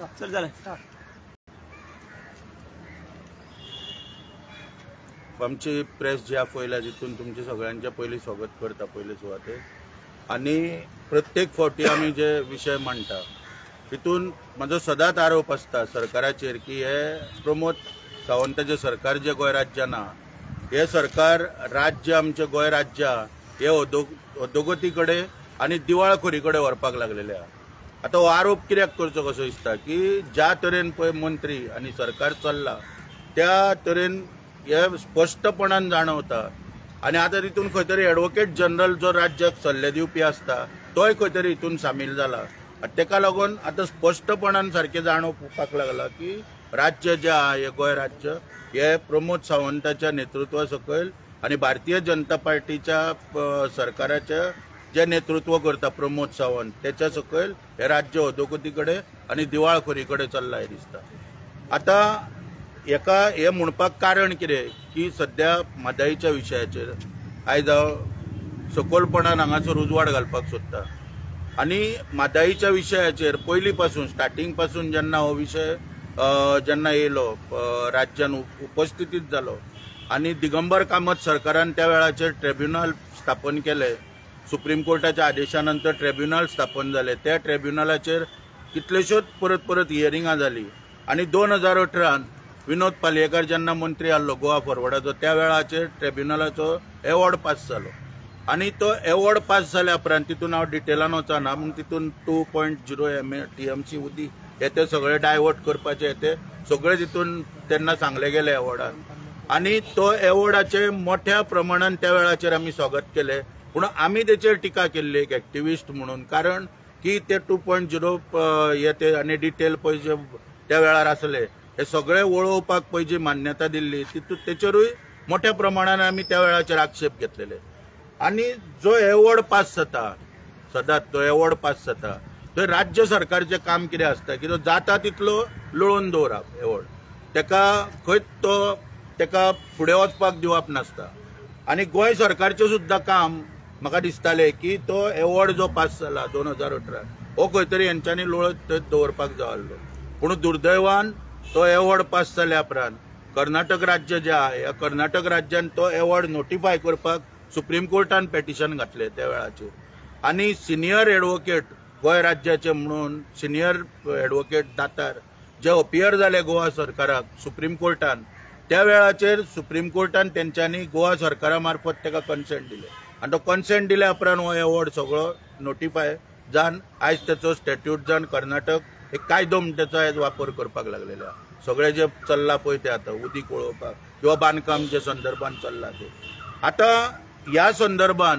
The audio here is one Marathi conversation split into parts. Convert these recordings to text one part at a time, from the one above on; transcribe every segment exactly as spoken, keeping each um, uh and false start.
चल झालं. आमची प्रेस जी आपयल्या तितून तुमचे सगळ्यांचे पयलीं स्वागत करता पयले सुवातेर. आनी प्रत्येक फावटी आमी जे विशय मांडटा तितून म्हजो सदांच आरोप आसता सरकाराचेर की हे प्रमोद सावंताचें सरकार जे गोंय राज्यान आहा हे सरकार राज्य आमचे गोंय राज्य हे अधोगती कडेन आनी दिवाळखोरी कडेन व्हरपाक लागलेले आहा. आतां हो आरोप कित्याक करचो कसो दिसता की ज्या तरेन पळय मंत्री आनी सरकार चल्ला त्या तरेन हे स्पश्टपणान जाणवता. आनी आतां तितून खंय तरी एडवोकेट जनरल जो राज्याक सल्ले दिवपी आसता तोय खंय तरी हितून सामील जाला. तेका लागून आतां स्पश्टपणान सारकें जाणवपाक लागला की राज्य जे आहा हे गोंय राज्य हे प्रमोद सावंताच्या नेतृत्वा सकयल आनी भारतीय जनता पार्टीच्या सरकाराचे जे नेतृत्व करता प्रमोद सावंत त्याच्या सकयल हे राज्य अधोगती कडेन आनी दिवाळखोरी कडेन चल्ला हे दिसता. आतां एका हे म्हणपाक कारण कितें की सध्या म्हादईच्या विशयाचेर आयज हांव सकलपणान हांगासर उजवाड घालपाक सोदता. आनी म्हादईच्या विशयाचेर पयलीं पासून स्टार्टिंग पासून जेन्ना हो विशय जेन्ना येयलो राज्यान उपस्थितीत जालो आनी दिगंबर कामत सरकारान त्या वेळाचेर ट्रिब्युनल स्थापन केले. सुप्रीम कोर्टाच्या आदेशा नंतर ट्रिब्युनल स्थापन जाले. त्या ट्रिब्युनलाचेर कितल्योश्योच परत परत हियरिंगां जाली आनी दोन हजार अठरान विनोद पालयेकर जेन्ना मंत्री आसलो गोवा फॉरवर्डाचो त्या वेळाचेर ट्रिब्युनलाचो एवॉर्ड पास जालो. आनी तो एवॉर्ड पास जाल्या उपरांत तितून हांव डिटेलान वचना पूण तितून two point zero M A T M C उदी हे ते सगळे डायवर्ट करपाचे ते सगळे तितून तेन्ना सांगले गेले एवॉर्डान. आनी तो एवॉर्डाचे मोठ्या प्रमाणान त्या वेळाचेर आमी स्वागत केले. पूण आमी तेचेर टिका केल्ली एक एक्टिविस्ट म्हणून कारण की ते टू पॉयंट झिरो हे ते आनी डिटेल पळय जे त्या वेळार आसले हे सगळे वळोवपाक पळय जी मान्यता दिल्ली तितून तेचेरूय मोठ्या प्रमाणान आमी त्या वेळाचेर आक्षेप घेतलेले. आनी जो एवॉर्ड पास जाता सदांच तो एवॉर्ड पास जाता थंय राज्य सरकारचें काम कितें आसता की तो जाता तितलो लोळोवन दवरप एवॉर्ड तेका खंयच तो तेका फुडें वचपाक दिवप नासता. आनी गोंय सरकारचें सुद्दां काम म्हाका दिसतालें की तो एवॉर्ड जो पास जाला दोन हजार अठरा हो खंय तरी हेंच्यांनी लोळत थंय दवरपाक जाय आसलो. पूण दुर्दैवान तो एवॉर्ड पास जाल्या उपरांत कर्नाटक राज्य जे आहा ह्या कर्नाटक राज्यान तो एवॉर्ड नोटिफाय करपाक सुप्रीम कोर्टान पेटिशन घातलें त्या वेळाचेर. आनी सिनियर एडवोकेट गोंय राज्याचे म्हणून सिनियर एडवोकेट दातार जे अपियर जाले गोवा सरकाराक सुप्रीम कोर्टान त्या वेळाचेर सुप्रीम कोर्टान तेंच्यांनी गोवा सरकारा मार्फत तेका कन्सेंट दिले आनी तो कन्सेंट दिल्या उपरांत हो एवॉर्ड सगळो नोटिफाय जावन आयज तेचो स्टॅट्यूट जावन कर्नाटक एक कायदो म्हणटा तेचो आयज वापर करपाक लागलेलो आहा. सगळे जे चल्ला पळय ते आतां उदीक वळोवपाक किंवा बांदकाम जे संदर्भान चल्ला ते आतां ह्या संदर्भान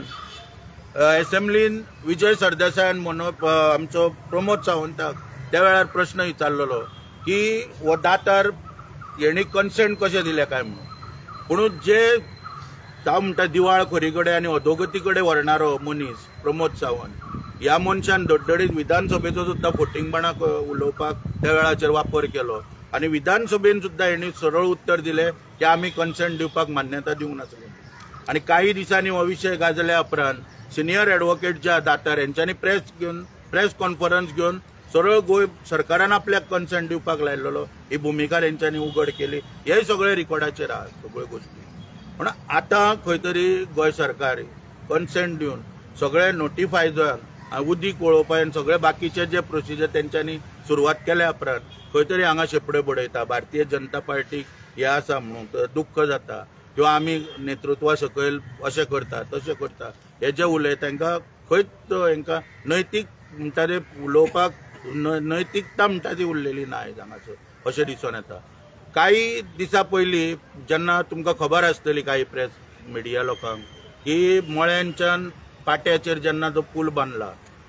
एसेंब्लीन विजय सरदेसायान म्हणप आमचो प्रमोद सावंताक त्या वेळार प्रश्न विचारलेलो की हो दातार हेणी कन्सेंट कशें दिलें काय म्हणून. पूण जे जावं म्हणटा दिवाळखोरी कडेन आनी अधोगती कडेन व्हरणारो मनीस प्रमोद सावंत ह्या मनशान धडधडीत विधानसभेचो सुद्दां फोटिंगपणाक उलोवपाक त्या वेळाचेर वापर केलो आनी विधानसभेन सुद्दां हेणी सरळ उत्तर दिलें की आमी कन्सेंट दिवपाक मान्यता दिवंक नासले. आनी काही दिसांनी हो विशय गाजल्या उपरांत सिनियर एडवोकेट जे दातार हेंच्यांनी प्रेस घेवन प्रेस कॉन्फरन्स घेवन सरळ गोंय सरकारान आपल्याक कन्सेंट दिवपाक लायलेलो ही भुमिका तेंच्यांनी उघड केली. हे सगळे रिकॉर्डाचेर आहा सगळ्यो गोश्टी. पूण आतां खंय तरी गोंय सरकार कन्सेंट दिवन सगळे नोटिफाय जावन उदीक वळोवपाक सगळे बाकीचे जे प्रोसिजर तेंच्यांनी सुरवात केल्या उपरांत खंय तरी हांगा शेपडे बडयता. भारतीय जनता पार्टीक हे आसा म्हणून दुख्ख जाता किंवा आमी नेतृत्वा सकयल अशें करता तशें करता हे जे उलय तांकां खंयच हांकां नैतीक म्हणटा ते उलोवपाक नैतिकता म्हणटा ती उरलेली ना आयज हांगासर अशें दिसून येता. काही दिसा पयलीं जेन्ना तुमकां खबर आसतली काही प्रेस मिडिया लोकांक की मळ्यांच्यान पाट्याचेर जेन्ना तो पूल बांदला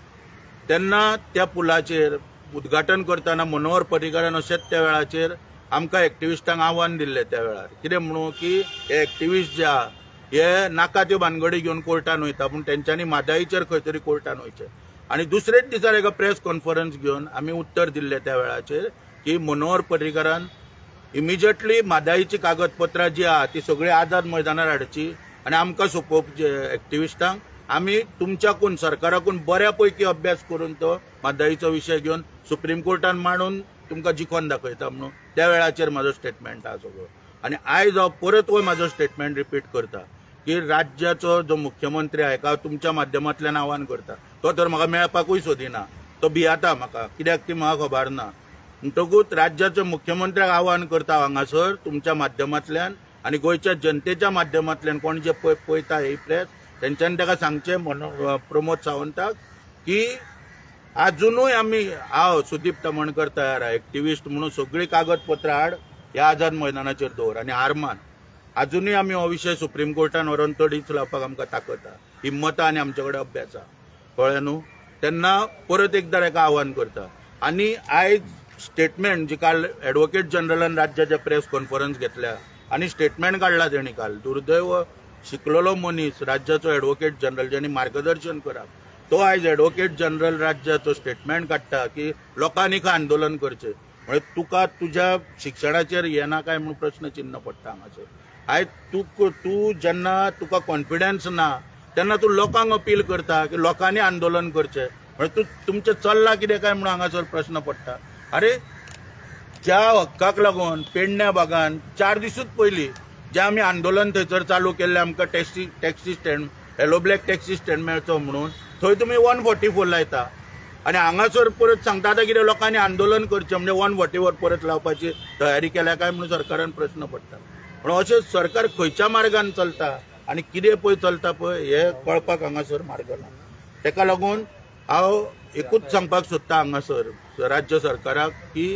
तेन्ना त्या पुलाचेर उद्घाटन करतना मनोहर पर्रीकारान अशेंच त्या वेळाचेर आमकां एक्टिविस्टांक आव्हान दिल्लें त्या वेळार कितें म्हणून की हे एक्टिविस्ट जे आहा हे नाका त्यो भानगडी घेवन कोर्टान वयता पूण तेंच्यांनी म्हादईचेर खंय तरी कोर्टान वयचें. आनी दुसरेच दिसा एका प्रेस कॉन्फरन्स घेवन आमी उत्तर दिल्लें त्या वेळाचेर की मनोहर पर्रीकारान इमिजिएटली म्हादईची कागदपत्रां जी आहा ती सगळी आझाद मैदानार हाडची आनी आमकां सोंपोवप एक्टिविस्टांक आमी तुमच्याकून सरकाराकून बऱ्या पैकी अभ्यास करून तो म्हादईचो विशय घेवन सुप्रीम कोर्टान मांडून तुमकां जिखोन दाखयता म्हणून त्या वेळाचेर म्हाजो स्टेटमेंट आहा सगळो। आनी आयज हांव परत हो म्हाजो स्टेटमेंट रिपीट करता की राज्याचो जो मुख्यमंत्री आहे का तुमच्या माध्यमांतल्यान आव्हान करता, तो तर म्हाका मेळपाकूय सोदिना, तो भियाता म्हाका, कित्याक ती म्हाका खबर ना। म्हणटकूच राज्याच्या मुख्यमंत्र्याक आव्हान करता हांगासर तुमच्या माध्यमांतल्यान आनी गोंयच्या जनतेच्या माध्यमांतल्यान कोण जे पळय पळयता ही प्रेस तेंच्यांनी ताका सांगचें प्रमोद सावंताक की अजूनय आमी हांव सुदीप तमणकर तयार आहे, एक्टिविस्ट म्हणून सगळी कागदपत्रां हाड ह्या आझाद मैदानाचेर दवर आनी हारमान अजूनय आमी हो विशय सुप्रीम कोर्टान व्हरोन तडीच लावपाक आमकां ताकद आहा, हिम्मत आहा आनी आमचे कडेन अभ्यास आहा, कळ्ळें न्हू। तेन्ना परत एकदां ताका आव्हान करता। आनी आयज स्टेटमेंट जी काल एडवोकेट जनरलान राज्याच्या प्रेस कॉन्फरन्स घेतल्या आनी स्टेटमेंट काडला तेणी काल, दुर्दैव शिकलेलो मनीस राज्याचो एडवोकेट जनरल ज्यांनी मार्गदर्शन करप तो आयज एडवोकेट जनरल राज्याचो स्टेटमेंट काडटा की लोकांनी खंय आंदोलन करचें, म्हणजे तुका तुज्या शिक्षणाचेर येना काय म्हणून प्रश्न चिन्ह पडटा हांगासर। आयज तूं तूं जेन्ना तुका कॉन्फिडन्स ना तेन्ना तूं लोकांक अपील करता की लोकांनी आंदोलन करचें, म्हणजे तूं तुमचें चल्लां कितें काय म्हणून हांगासर प्रश्न पडटा। अरे ज्या हक्काक लागून पेडण्या भागान चार दिसूच पयलीं जे आमी आंदोलन थंयसर चालू केल्लें आमकां taxi taxi stand yellow black taxi stand मेळचो म्हणून थंय तुमी वन फोर्टी फोर लायता आनी हांगासर परत सांगता आतां कितें लोकांनी आंदोलन करचें म्हणजे वन फोर्टी फोर परत लावपाची तयारी केल्या काय म्हणून सरकारान प्रश्न पडटा। पूण अशें सरकार खंयच्या मार्गान चलता आनी कितें पळय चलता पळय हें कळपाक हांगासर मार्ग ना। तेका लागून हांव एकूच सांगपाक सोदता हांगासर राज्य सरकाराक की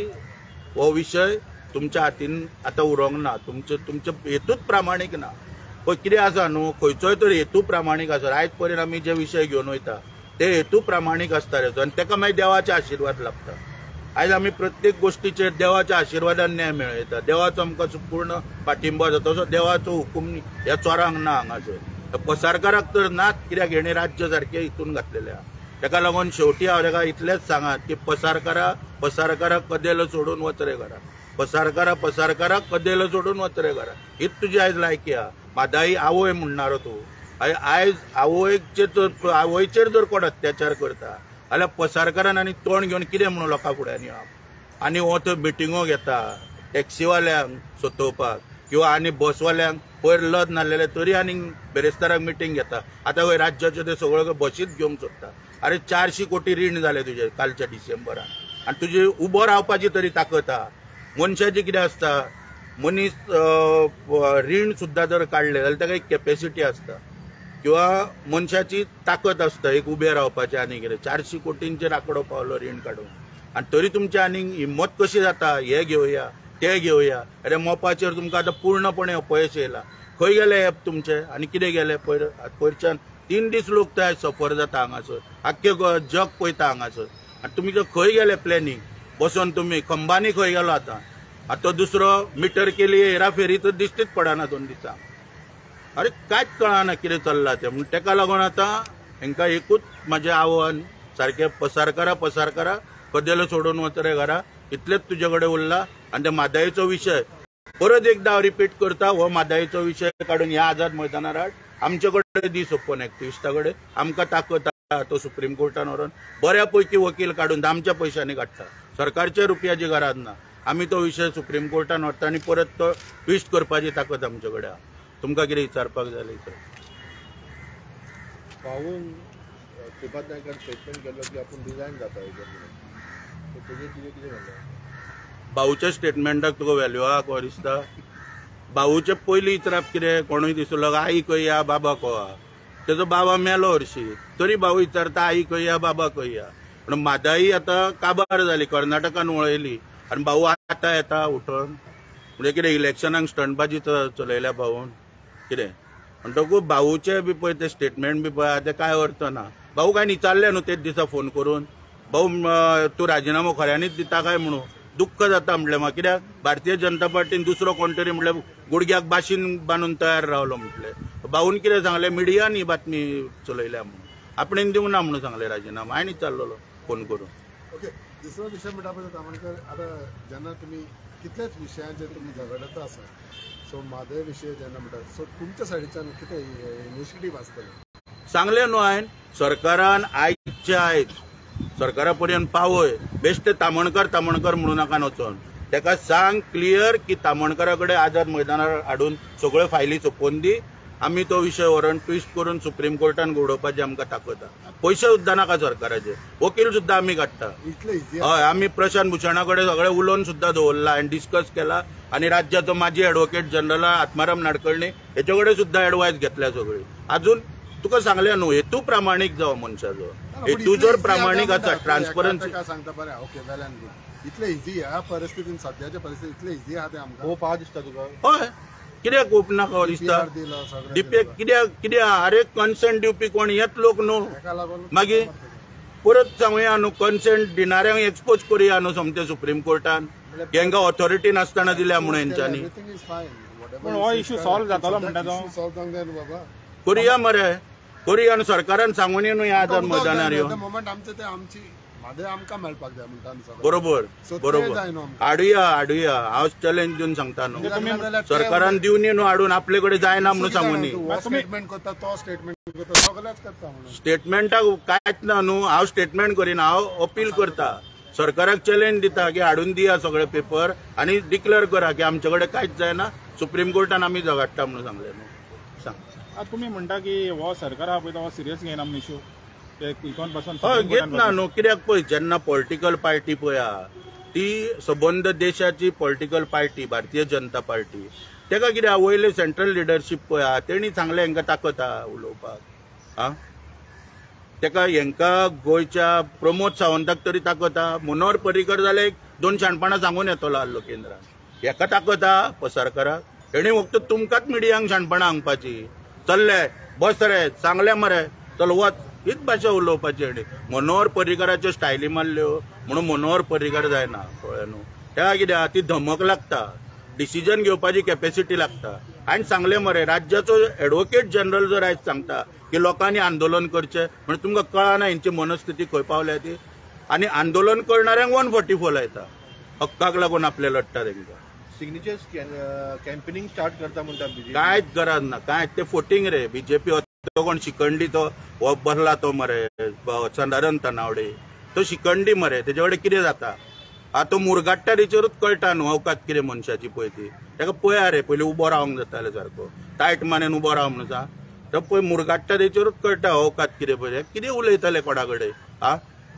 हो विशय तुमच्या हातीन आतां उरोंक ना, तुमचे तुमचे हेतूच प्रामाणीक ना। पळय कितें आसा न्हू, खंयचोय तर हेतू प्रामाणीक आसा। आयज पर्यंत आमी जे विशय घेवन वयता ते हेतू प्रामाणीक आसता रे, आनी तेका मागीर देवाचे आशिर्वाद लाभता। आयज आमी प्रत्येक गोष्टीचेर देवाच्या आशिर्वादान न्याय मेळयता, देवाचो आमकां पूर्ण पाठिंबा जाता, तसो देवाचो हुकूम ह्या चोरांक ना हांगासर, पसारकाराक तर नाच, कित्याक हेणी राज्य सारकें हितून घातलेलें आहा। तेका लागून शेवटी हांव तेका इतलेंच सांगात की पसारकारा पसारकाराक कदेल सोडून वच रे घरा, पसारकारा पसारकाराक कदेल सोडून वच रे घरा, हीच तुजी आयज लायकी आहा। म्हादाई आवय म्हणणारो तूं, आयज आवयचेर जर आवयचेर जर कोण अत्याचार करता जाल्यार पसारकारान आनी तोंड घेवन कितें म्हणून लोकां फुड्यान येवप। आनी हो थंय मिटिंगो घेता टॅक्सीवाल्यांक सोतोवपाक किंवा आनी बसवाल्यांक पयर लज नासलेले तरी आनी बेरेस्ताराक मिटींग घेता। आतां खंय राज्याचे ते सगळ्यो बशीत घेवंक सोदता। अरे चारशी कोटी रीण जाले तुजे कालच्या डिसेंबरान आनी तुजी उबो रावपाची तरी ताकद आहा। मनशाची कितें आसता, मनीस रीण सुद्दां जर काडले जाल्यार ताका एक कॅपेसिटी आसता किंवा मनशाची ताकद आसता एक उबे रावपाची आनी कितें। चारशी कोटींचेर आंकडो पावलो रीण काडून आनी तरी तुमच्या आनी हिम्मत कशी जाता हे घेवया ते घेवया। अरे मोपाचेर तुमकां आतां पूर्णपणे अपयश येयला। खंय गेले एप तुमचे आनी कितें गेले पयर पयरच्यान तीन दीस लोक ते सफर जाता हांगासर, आख्खे जग पळयता हांगासर आनी तुमी खंय गेले प्लॅनिंग बसून तुमी खंबानी खंय गेलो आतां आतां दुसरो मिटर केली हेराफेरी तर दिश्टीच पडना दोन दिसां। अरे कांयच कळना कितें चल्लां तें। म्हूण तेका लागून आतां हांकां एकूच म्हाजें आव्हान सारकें पसारकारा पसारकारा कदेलो सोडून वच रे घरा, इतलेंच तुजे कडेन उरलां। आनी ते म्हादायेचो विशय परत एकदां हांव रिपीट करता, हो म्हादायेचो विशय काडून ह्या आझाद मैदानार हाड। आमचे कडेन दी सोपोवन एक्टिविस्टा कडेन आमकां ताकद आहा, तो सुप्रीम कोर्टान व्हरोन बऱ्या पैकी वकील काडून आमच्या पयशांनी काडटा, सरकारच्या रुपयाची गरज ना। आमी तो विशय सुप्रीम कोर्टान व्हरता आनी परत तो ट्विस्ट करपाची ताकद आमचे कडेन आहा। तुमकां कितें विचारपाक जाय सर? पावून श्रीपाद नायकान स्टेटमेंट केलो की आपूण डिझायन जाता तेजेर कितें कितें म्हणलें? भाऊच्या स्टेटमेंटाक तुका व्हॅल्यू आहा को दिसता? भाऊचे पयलीं विचारप कितें, कोणूय दिसलो आई खंय या बाबा खंय आहा, तेजो बाबा मेलो हरशी तरी भाऊ विचारता आई खंय या बाबा खंय या। पूण म्हादाई आतां काबार जाली, कर्नाटकान वळयली आनी भाऊ आतां येता उठोन, म्हणजे कितें इलेक्शनाक स्टंटबाजी चलयल्या भाऊन कितें? म्हणटकूच भाऊचे बी पळय ते स्टेटमेंट बी पळय ते कांय अर्थ ना। भाऊ काय विचारले न्हू तेच दिसा फोन करून, भाऊ तूं राजिनामो खऱ्यांनीच दिता काय म्हणून? दुख्ख जाता म्हटलें म्हाका, कित्याक भारतीय जनता पार्टीन दुसरो कोण तरी म्हटल्यार गुडघ्याक बाशीन बांदून तयार रावलो म्हटलें। भाऊन कितें सांगलें, मिडियान ही बातमी चलयल्या म्हणून, आपणेन दिवंक ना म्हणून सांगलें राजिनामा, आनी चाललो फोन करून। ओके, दुसरो विशय म्हणटा पळय तामणकर, आतां जेन्ना तुमी कितलेच विशयांचेर तुमी झगडता आसा, सो म्हादय विशय जेन्ना म्हणटा, सो तुमच्या सायडीच्यान कितें इनिशिएटीव आसतलें? सांगलें न्हू हांवें, सरकारान आयजच्या आयज सरकारा पर्यंत पावय बेश्टे तामणकर तामणकर म्हणू नाका नचोन ताका सांग क्लियर की तामणकरा कडेन आझाद मैदानार हाडून सगळ्यो फायली सोपोवन दी आमी तो विषय व्हरून ट्विस्ट करून सुप्रीम कोर्टान घडोवपाची आमकां ताकद आहा पयशे सुद्दां नाका सरकाराचे वकील सुद्दां आमी काडटा हय आमी प्रशांत भुशणा कडेन सगळें उलोवन सुद्दां दवरला आनी डिस्कस केला आनी राज्याचो माजी एडवोकेट जनरल आत्माराम नाडकर्णी हेचे कडेन सुद्दां एडवायस घेतल्या सगळी अजून तुका सांगलें न्हू हेतू प्रामाणीक जावं मनशाचो हेतू जर प्रामाणीक आसा ट्रान्सपरन्सी सांगता बरें ओके वेल्यान गूड इतलें इझी ह्या परिस्थितीन सद्याच्या परिस्थितीत इतलें इझी आहा तें आमकां खूब पाव दिसता तुका हय कित्याक खूब नाका दिसता डीपीए कित्याक कित्याक अरे कन्सेंट दिवपी कोण हेच लोक न्हू मागीर परत सांगुया न्हू कन्सेंट दिणाऱ्यांक एक्सपोज करुया न्हू समते सुप्रीम कोर्टान हांकां ऑथॉरिटी नासतना दिल्या म्हणून हेंच्यांनी पूण हो इश्यू सॉल्व जातलो म्हणटा तो करुया मरे करुया न्हू सरकारान सांगून न्हू ह्या आझाद मैदानार यो मोमेंट आमचे ते आमची मादे आमकां मेळपाक जाय म्हणटा बरोबर बरोबर हाडुया हाडुया हांव चॅलेंज दिवन सांगता न्हू सरकारान दिवनी न्हू हाडून आपले कडेन जायना म्हणून सांगून स्टेटमेंट करता तो स्टेटमेंट करता सगळेच करता म्हणून स्टेटमेंटाक कांयच ना न्हू हांव स्टेटमेंट करिना हांव अपील करता सरकाराक चॅलेंज दिता की हाडून दिया सगळे पेपर आनी डिक्लेअर करा की आमचे कडेन कांयच जायना सुप्रीम कोर्टान आमी झगडटा म्हणून सांगलें न्हू सांग तुमी म्हणटा की हो सरकार आहा पळय तो सिरियस घेयना म्हणून इश्यू हय घेतना न्हू कित्याक पळय जेन्ना पॉलिटिकल पार्टी पळय आहा ती सबंद देशाची political party Bharatiya Janata party तेका कित्याक वयले सेंट्रल लिडरशीप पळय आहा तेणी सांगलें हांकां ताकद आहा उलोवपाक आं तेका हांकां गोंयच्या प्रमोद सावंताक तरी ताकद आहा मनोहर पर्रीकर जाल्यार एक दोन शाणपणां सांगून येतलो आसलो केंद्रान हेका ताकद आहा पसारकाराक तेणी फक्त तुमकांच मिडियांक शाणपणां हांगपाची चल्ले बस रे सांगलें मरे चल वच हीच भाशा उलोवपाची हेणी मनोहर पर्रीकराच्यो स्टायली मारल्यो म्हणून मनोहर पर्रीकर जायना कळ्ळें न्हू त्या कित्याक ती धमक लागता डिसिजन घेवपाची कॅपॅसिटी लागता आनी सांगलें मरे राज्याचो एडवोकेट जनरल जर आयज सांगता की लोकांनी आंदोलन करचें म्हणजे तुमकां कळना हेंची मनस्थिती खंय पावल्या ती आनी आंदोलन करणाऱ्यांक वन फोर्टी फोर लायता हक्काक लागून आपले लढटा तेंकां सिग्नेचर्स कॅम्पेनिंग स्टार्ट करता म्हणटा कांयच गरज ना कांयच ते फोटींग रे बीजेपी तो कोण शिखंडी तो हो बसला तो मरे चंदारन तनावडे तो शिखंडी मरे तेजे कडेन कितें जाता आ तो मुरगाट्टा तेचेरूच कळटा न्हू अवकात कितें मनशाची पळय ती ताका पळया रे पयलीं उबो रावंक जाताले सारको टायट मानेन उबो राव म्हणून सांग तो पळय मुरगाट्टा तेचेरूच कळटा अवकात कितें पळय कितें उलयताले कोणा कडेन आ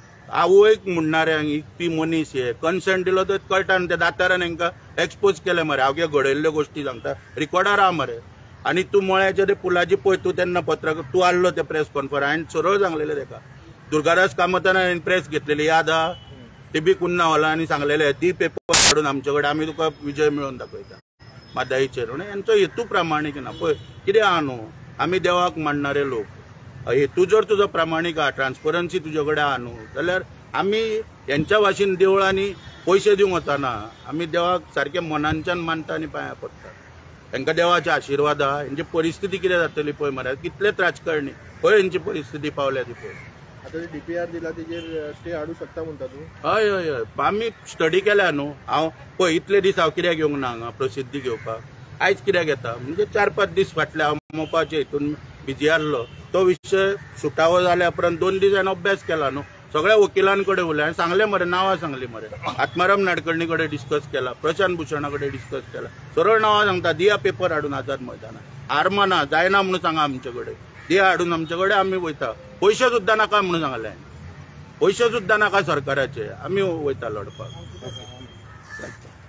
आवयक म्हणणाऱ्यांक इकपी मनीस हे कन्सेंट दिलो तर कळटा न्हू त्या दातारान हांकां एक्सपोज केले मरे हांव कितें घडयल्ल्यो गोश्टी सांगता रिकॉर्डार आहा मरे आनी तूं मळ्याच्या ते पुलाची पळय तूं तेन्ना पत्रकार तूं आसलो ते प्रेस कॉन्फरन्स हांवें सरळ सांगलेलें ताका दुर्गादास कामतान हांवें प्रेस घेतलेली याद आहा ती बी कुन्ना हॉला आनी सांगलेलें ती पेपर हाडून आमचे कडेन आमी तुका विजय मेळोवन दाखयता मादाईचेर म्हणून हेंचो हेतू प्रामाणीक ना पळय कितें आहा न्हू आमी देवाक मानणारे लोक हेतू जर तुजो प्रामाणीक आहा ट्रान्सपरन्सी तुजे कडेन आहा न्हू जाल्यार आमी हेंच्या भाशेन देवळांनी पयशे दिवंक वचना आमी देवाक सारकें मनांच्यान मानता आनी पांयां पडटा तांकां देवाचे आशिर्वाद आहा हेंची परिस्थिती कितें जातली पळय मरे कितलेच राजकारणी पळय हेंची परिस्थिती पावल्या ती पळय आतां डीपीआर दिला तेजेर स्टे हाडूं शकता म्हणटा तूं हय हय हय आमी स्टडी केल्या न्हू हांव पळय इतले दीस हांव कित्याक येवंक ना हांगा प्रसिद्धी घेवपाक आयज कित्याक येता म्हणजे चार पांच दीस फाटले हांव मोपाचे हितून बिजी आसलो तो विशय सुटावो जाल्या उपरांत दोन दीस हांवें अभ्यास केला न्हू सगळ्या वकिलां कडेन उलयलें आनी सांगलें मरे नांवां सांगलीं मरे आत्माराम नाडकर्णी कडेन डिस्कस केला प्रशांत भुशणा कडेन डिस्कस केला सरळ नांवां सांगता दिया पेपर हाडून आझाद मैदानार आरमाना जायना म्हणून सांगा आमचे कडेन दिया हाडून आमचे कडेन आमी वयता पयशे सुद्दां नाका म्हणून सांगलें पयशे सुद्दां नाका सरकाराचे आमी वयता लढपाक